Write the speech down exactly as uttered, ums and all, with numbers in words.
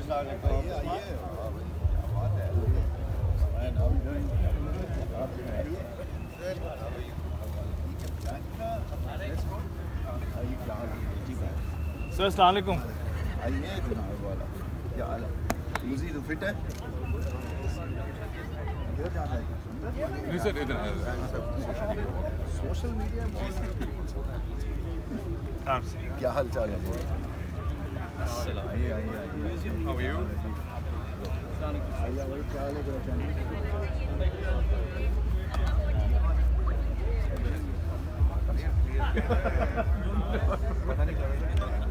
Sir अस्सलाम वालेकुम। आइए जनाब वाला, क्या हाल है? मुझे तो फिट है। इधर जाना है नहीं सर, इधर सोशल मीडिया। क्या हाल चाल है? आइए आइए आइए। How are you? आइए भाई, क्या हाल है? पता नहीं